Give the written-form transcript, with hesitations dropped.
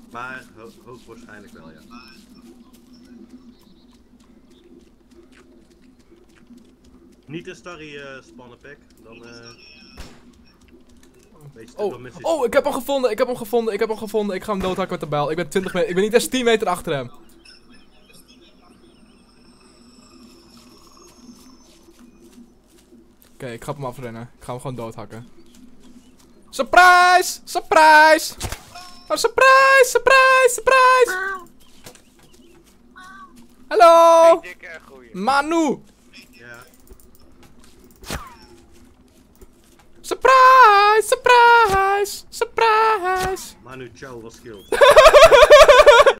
Maar hoogwaarschijnlijk wel, ja. Niet een starry spannen pack, dan Oh, ik heb hem gevonden, ik heb hem gevonden. Ik ga hem doodhakken met de bijl. Ik ben 20 meter, ik ben niet eens 10 meter achter hem. Oké, ik ga hem afrennen. Ik ga hem gewoon doodhakken. Surprise! Surprise! Oh, surprise! Surprise! Surprise! Hallo! Manu! Ja. Surprise! Surprise! Surprise! Manu, ciao, was skill.